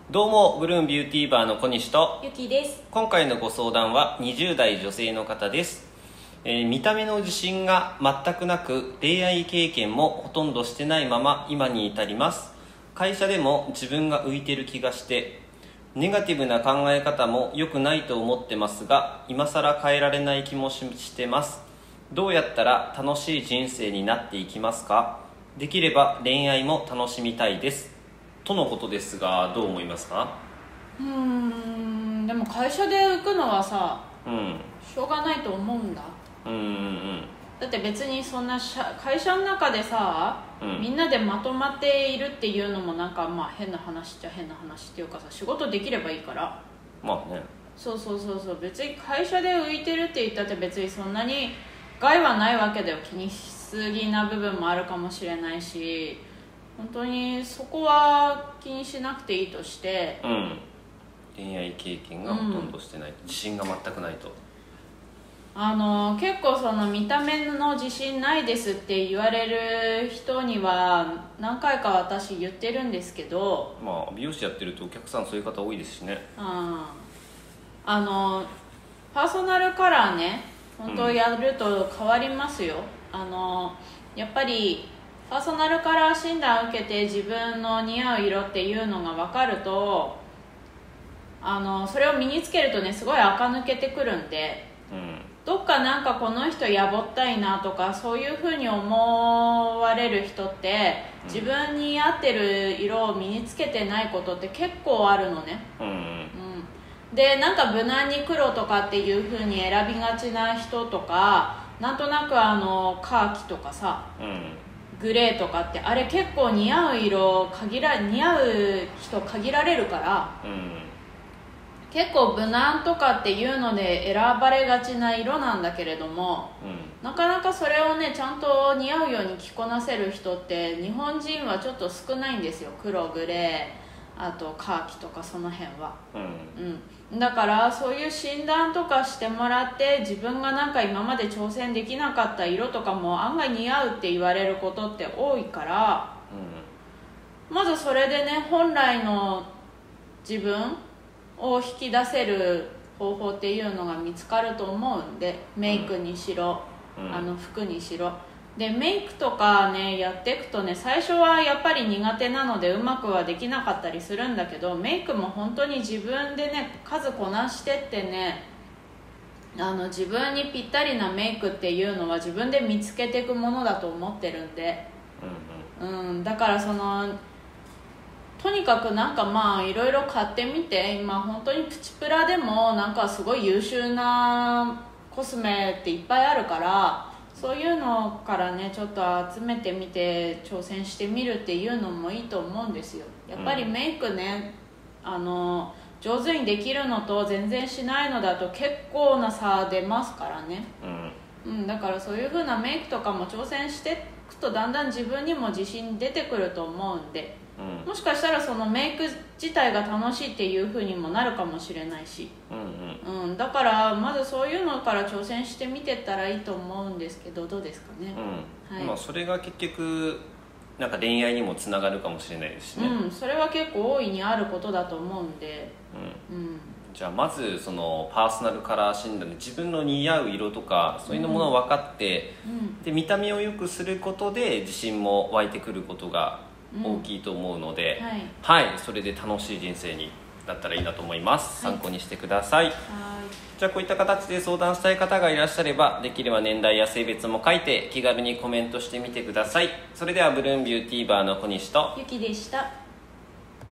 どうもブルーンビューティーバーの小西とゆきです。 今回のご相談は20代女性の方です。見た目の自信が全くなく恋愛経験もほとんどしてないまま今に至ります。会社でも自分が浮いてる気がしてネガティブな考え方も良くないと思ってますが今更変えられない気もしてます。どうやったら楽しい人生になっていきますか？できれば恋愛も楽しみたいですとのことですが、どう思いますか？ でも会社で浮くのはさ、 うんしょうがないと思うんだ。 うんうんだって別にそんな会社の中でさ、みんなでまとまっているっていうのもなんかまあ変な話っちゃ変な話っていうかさ、仕事できればいいから。 まあね。 そう別に会社で浮いてるって言ったって別にそんなに害はないわけだよ。気にしすぎな部分もあるかもしれないし、本当にそこは気にしなくていいとして、 恋愛経験がほとんどしてない、自信が全くないと。 結構その見た目の自信ないですって言われる人には何回か私言ってるんですけど、 まあ美容師やってるとお客さんそういう方多いですしね。 パーソナルカラーね、本当やると変わりますよ。やっぱりパーソナルカラー診断を受けて自分の似合う色っていうのが分かると、それを身につけるとね、すごい垢抜けてくるんで、どっかなんかこの人やぼったいなとかそういう風に思われる人って、自分に合ってる色を身につけてないことって結構あるのね。でなんか無難に黒とかっていう風に選びがちな人とか、なんとなくカーキとかさ、グレーとかってあれ結構似合う色似合う人限られるから、結構無難とかっていうので選ばれがちな色なんだけれども、なかなかそれをねちゃんと似合うように着こなせる人って日本人はちょっと少ないんですよ。黒、グレー、あとカーキとかその辺は。だからそういう診断とかしてもらって、自分がなんか今まで挑戦できなかった色とかも案外似合うって言われることって多いから、まずそれでね本来の自分を引き出せる方法っていうのが見つかると思うんで、メイクにしろ、服にしろで、メイクとかねやっていくとね、最初はやっぱり苦手なのでうまくはできなかったりするんだけど、メイクも本当に自分でね数こなしてってね、自分にぴったりなメイクっていうのは自分で見つけていくものだと思ってるんで、だからとにかくなんかまあいろいろ買ってみて、今本当にプチプラでもなんかすごい優秀なコスメっていっぱいあるから、そういうのからねちょっと集めてみて挑戦してみるっていうのもいいと思うんですよ。やっぱりメイクね、上手にできるのと全然しないのだと結構な差出ますからね。だからそういう風なメイクとかも挑戦していくとだんだん自分にも自信出てくると思うんで、もしかしたらそのメイク自体が楽しいっていう風にもなるかもしれないし、だからまずそういうのから挑戦してみてったらいいと思うんですけど、どうですかね。 それが結局なんか恋愛にもつながるかもしれないですしね。 それは結構大いにあることだと思うんで、 じゃあまずそのパーソナルカラー診断で自分の似合う色とかそういうものを分かって、で見た目を良くすることで自信も湧いてくることが大きいと思うので、それで楽しい人生になったらいいなと思います。参考にしてください。じゃあこういった形で相談したい方がいらっしゃれば、できれば年代や性別も書いて気軽にコメントしてみてください。それではブルーンビューティーバーの小西とゆきでした。